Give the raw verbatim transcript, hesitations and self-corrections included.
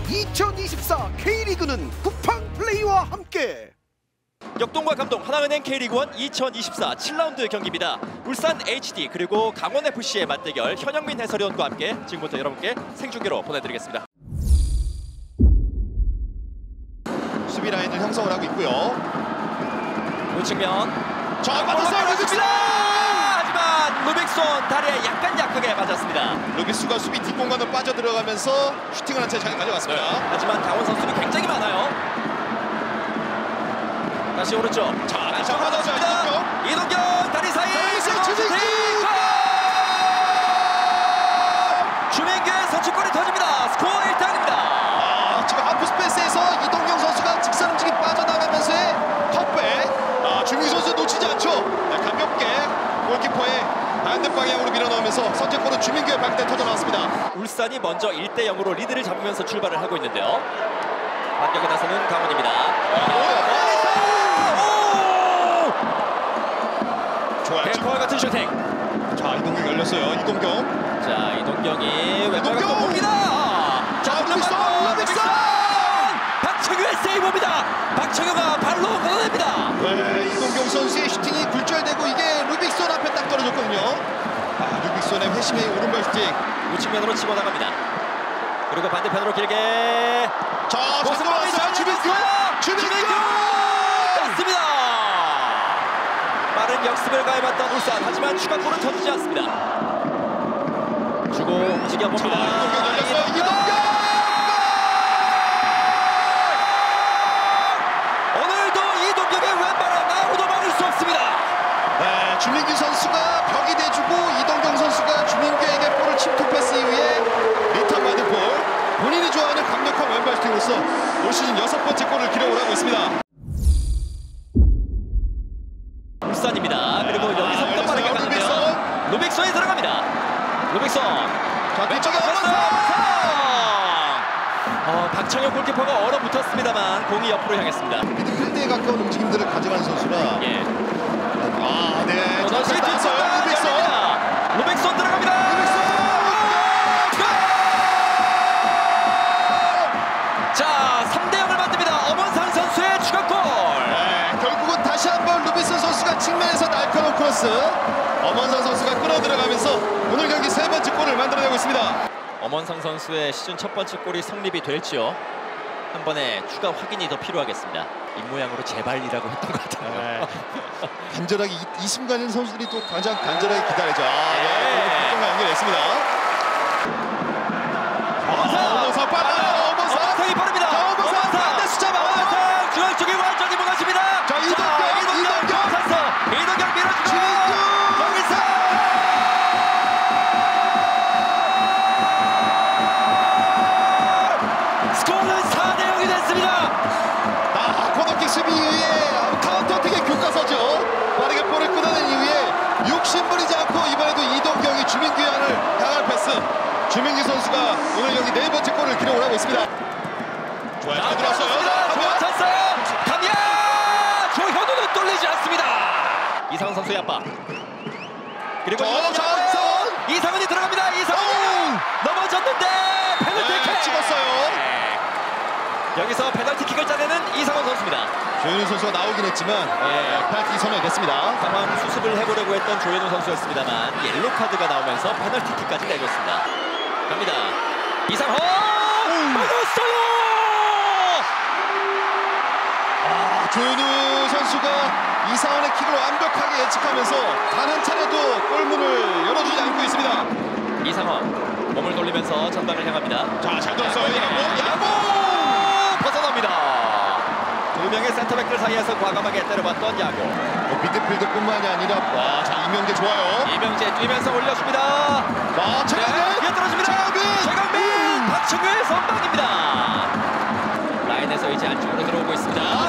이천이십사 K리그는 쿠팡 플레이와 함께. 역동과 감동 하나은행 K리그원 이천이십사 칠 라운드 경기입니다. 울산 에이치디 그리고 강원에프씨의 맞대결 현영민 해설위원과 함께 지금부터 여러분께 생중계로 보내드리겠습니다. 수비 라인을 형성을 하고 있고요. 우측면 자, 맞았어요. 루빅스! 하지만 루빅손 다리에 약간 약하게 맞았습니다. 루빅스가 수비 뒷공간으로 빠져들어가면서 슈팅을 한 채 잘 가져갔습니다. 네. 하지만 강원 선수는 굉장히 많아요. 다시 오른쪽. 자, 다시 한번 맞았습니다. 이동경. 이동경 다리 사이 슈팅! 주민규의 선취골이 터집니다. 스코어 일 대 영입니다. 아, 지금 하프 스페이스에서 이동경 선수가 직선 움직임 빠져나가면서의 컵백. 아, 주민규 선수 놓치지 않죠. 네, 가볍게 골키퍼의 반대 방향으로 밀어넣으면서 선제골은 주민규의 발대 터져 나왔습니다. 울산이 먼저 일 대 영으로 리드를 잡으면서 출발을 하고 있는데요. 반격에 나서는 강원입니다. 좋아요. 뱀파와 같은 슈팅. 자, 이동경 열렸어요. 이동경. 자, 이동경이 왼발로 이동경! 봅니다. 자, 루빅손! 루빅손! 박청규의 세이브입니다. 박청규가 발로 걷어냅니다. 네, 이동경 선수의 슈팅이 굴절되고 이게 루빅손 앞에 딱 떨어졌거든요. 아, 루빅손의 회심의 오른발 슈팅. 우측면으로 치고 나갑니다. 그리고 반대편으로 길게. 자, 잡고 왔어요. 주민규! 주민규! 땄습니다. 빠른 역습을 가해봤던 울산. 하지만 추가골은 터지지 않습니다. 주고 움직여 봅니다. 자, 이동경 열렸어요. 이동경! 오늘도 이동경의 왼발은 아무도 막을 수 없습니다. 네, 주민규 선수가 벽이 돼주고 이동경 선수가 주민규에게 볼을 침투 패스 이후에 리턴 받은 볼. 본인이 좋아하는 강력한 왼발 슈팅으로서 올 시즌 여섯 번째 골을 기록을 하고 있습니다. 울산입니다. 그리고 여기서부터 아, 빠르게 가는데요. 루빅손이 들어갑니다. 루빅손. 자, 뒤쪽에 왼쪽에 어머서! 어, 박청혁 골키퍼가 얼어붙었습니다만 공이 옆으로 향했습니다. 미드필드에 가까운 움직임들을 가져가는 선수라. 예. 아, 네. 또 다시 나왔어요. 루빅손. 루빅손. 루빅손 들어갑니다. 루빅손. 자, 삼 대 영을 만듭니다. 엄원상 선수의 추가골. 네, 결국은 다시 한번 루빅손 선수가 측면에서 날카로운 크로스. 엄원상 선수가 끌어들어가면서 오늘 경기 세 번째 골을 만들어내고 있습니다. 엄원상 선수의 시즌 첫 번째 골이 성립이 될지요. 한 번의 추가 확인이 더 필요하겠습니다. 입모양으로 제발이라고 했던 것 같아요. 네. 간절하게 이, 이 순간은 선수들이 또 가장 간절하게 기다리죠. 아, 네. 결과 연결했습니다. 엄원상. 엄원상 빨라요. 엄원상. 엄원상이 빠릅니다. 자, 엄원상. 엄원상. 반대 숫자 봐. 엄원상 중앙 쪽에 완전히 무너집니다. 자, 이동경. 이동경. 선수. 이동경 밀어주고. 여기서. 스코어는 사 대 영이 됐습니다. 아, 코너킥 수비 이후에 카운터킥의 교과서죠. 빠르게 볼을 끊어낸 이후에 욕심부리지 않고 이번에도 이동경이 주민규의 안을 향할 패스. 주민규 선수가 오늘 경기 네 번째 골을 기록을 하고 있습니다. 좋아요. 잘 들어왔어요. 좋은 찬스요. 갑니다. 조현우는 뚫리지 않습니다. 이상훈 선수의 압박. 그리고 저, 이상훈. 저, 이상훈. 이상훈이 들어갑니다. 이상훈이 넘어졌는데 페널티킥. 네, 찍었어요. 네. 여기서 페널티킥을 짜내는 이상훈 선수입니다. 조현우 선수가 나오긴 했지만 네, 페널티 선언이 됐습니다. 상황 수습을 해보려고 했던 조현우 선수였습니다만 옐로 카드가 나오면서 페널티킥까지 내줬습니다. 갑니다. 이상훈 맞았어요. 아, 조현우 선수가 이상훈의 킥을 완벽하게 예측하면서 단 한 차례도 골문을 열어주지 않고 있습니다. 이상훈 몸을 돌리면서 전방을 향합니다. 자, 잘 들었어요. 야구, 야구 벗어납니다. 두 명의 센터백들 사이에서 과감하게 때려봤던 야구. 뭐, 미드필드뿐만이 아니라 와, 자, 이명재 좋아요. 이명재 뛰면서 올려줍니다. 와, 최강민. 네, 뛰어들어줍니다. 최강민. 최강민 박충규의 선방입니다. 라인에서 이제 안쪽으로 들어오고 있습니다.